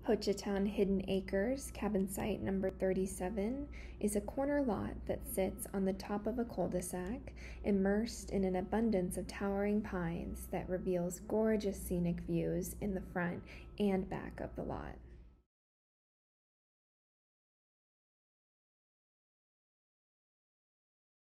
Hochatown Hidden Acres, cabin site number 37, is a corner lot that sits on the top of a cul-de-sac, immersed in an abundance of towering pines that reveals gorgeous scenic views in the front and back of the lot.